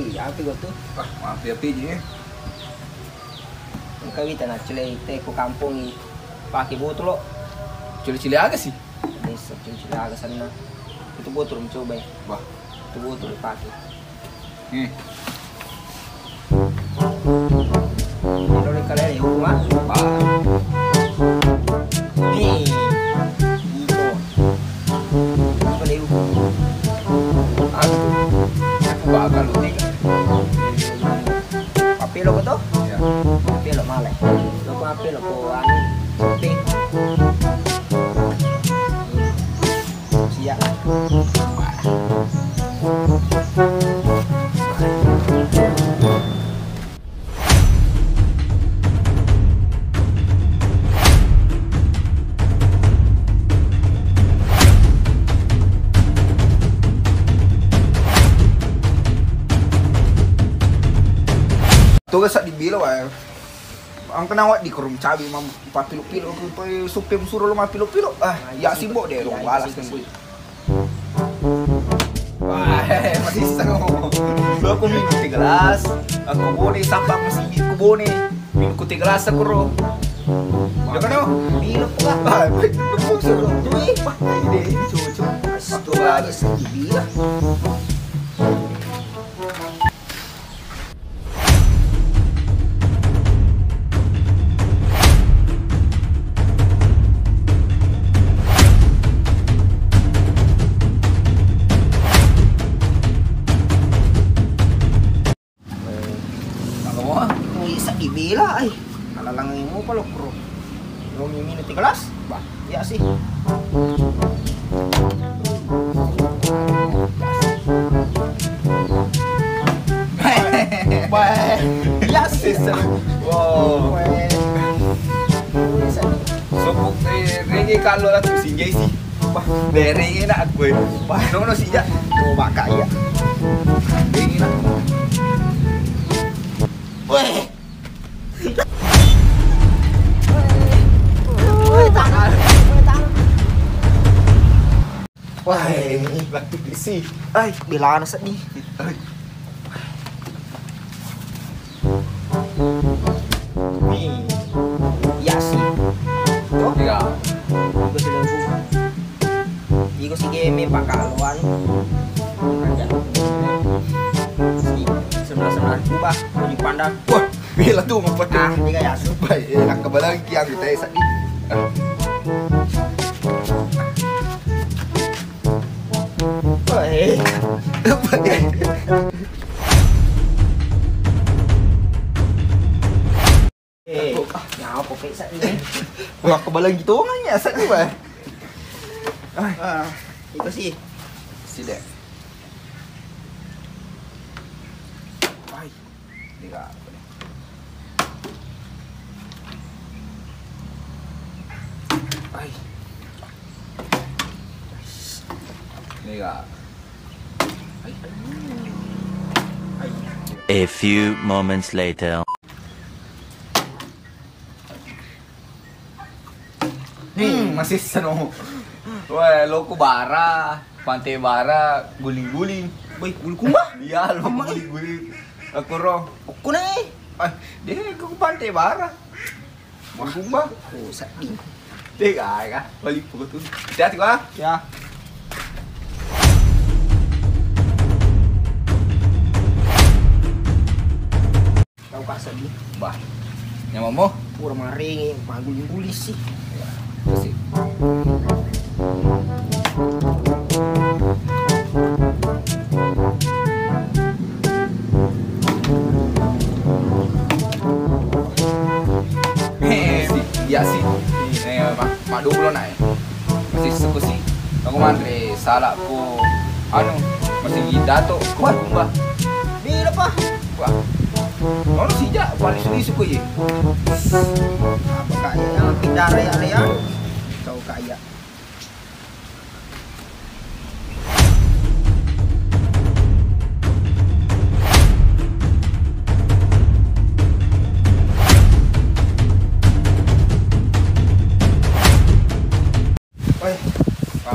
ya apa tuh? Wah, maaf ya Pi. Kita nak cile ku kampung ni pakai botol lo. Cili-cili aja sih. Bisa cile agak sana. Itu botol mencoba ya. Wah, Itu botol pakai. nih. Kalau kalian ya rumah. Nih. Itu. Apa dia hukum? Aduh. Aku bakal lu tiga. Papel lo betul? Ya. Papel lo malah. Lo papel lo ko anu. Pink. Siap. Tuh kesak di bilo ay. Ang kenawat di kerum cabi mam pilo-pilo ko supem suruh lo pilo-pilo. Ya simbok deh lo balas kan. Wah, masih ngomong. Lo aku minum 3 gelas. Aku bone sampah masih minum bone. Minum 3 gelas aku ro. Ya kan yo? Bilo po ka. Suruh. Tuh eh. Ini cucu. Itu aja sedih lah. Bila ay kalalangin mo pala bro. Yung minute kelas bah ya sih. Bah, ya sih. Wow. Sopok reggae kalau lah sinjai sih. Bah, reggae nak gue. Bah, no sih ya. Oh baka ya. Reggae nak. Weh. Wah, waktu bisi. Ay, bilangan na sedih. Nih, ya sih. Tuh, Ya. igo si Lunggu. Igo si Game pakaluan. Sebelah-sebelah kubah, di pandang. Wah, bila tuh mau pakai. Ini kayak asu. Baik, nak kebalang kiang kita esak ni. Weh. Eh, nyapa kok sak ini. Wah, kebalang gitu nganya esak ni bah. Itu sih. Sida. Baik. Tiga. Baik. Tiga. A few moments later. Masih seno. Wah, loko bara, pantai bara, guling-guling. Boy, kumbah. Iya, loko Amai. guling-guling. Aku roh. Aku nih. Dia ke pantai bara. Kumba. Oh, sedih. Tiga kan, balik pukul tu. Hati-hati gua. Ya. Kau kak sedih. Bah. Yang mau? Pura maring, maguling-guling sih. Masih. Iya sih. Mak dulu belum naik. Masih suku sih. Aku mantri salah aku. Anu masih dato. Wah, mbah. Bila pa? Wah. Ono sih ja paling suku ye. Apa kaya yang pindah area kau kaya.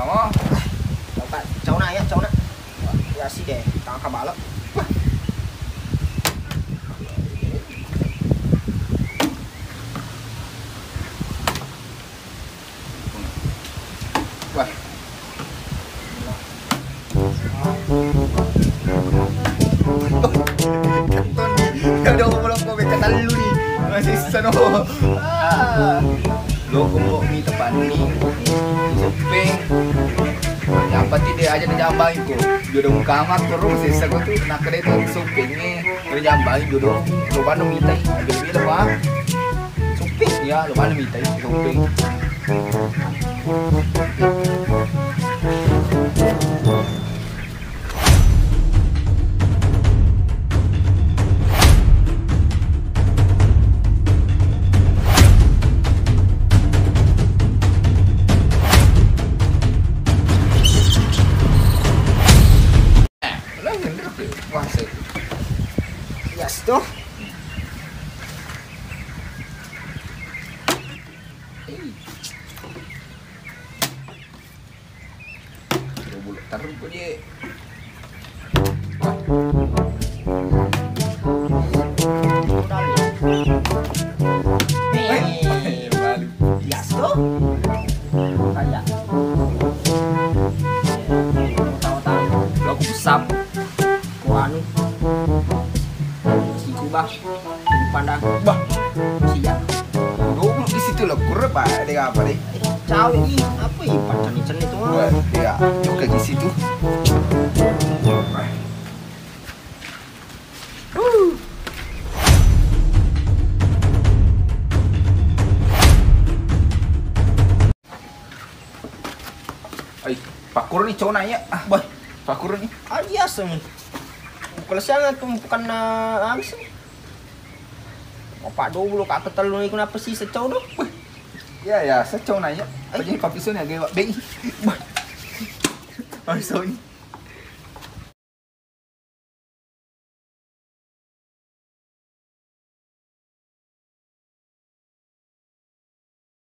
Kamu? Cháu này cháu này. Ya sih deh, tangkap balap. biasa no. Loko mo mi tapan ni. Supeng. Yang penting dia aja dijambain ko. Jodoh kamat terus sisa ko tuh nak kena itu supeng ni. Dijambain jodoh. Lupa no mitai. Bila mah. Supeng ya, lupa no mitai supeng. Yes tuh. Taruh ko dia. Yes tuh. Kayak. Tahu-tahu. Lo aku pesam. Anu. Si Kubah. Di pandang. Bah, Siap. dulu di situ lo kurang apa dia apa deh? Cawe ini apa ya pacan itu mah. Buat dia juga di situ. Ay, pakur nih cowok nanya. Ah, boy, pakur nih. Biasa nih. Kalau saya bukan habis nih. Opak dulu kak ketelur ni kenapa sih secau tu? Ya ya, saya cowok nanya. Apa jadi papi sun ya, gak baik. Boy, papi sun.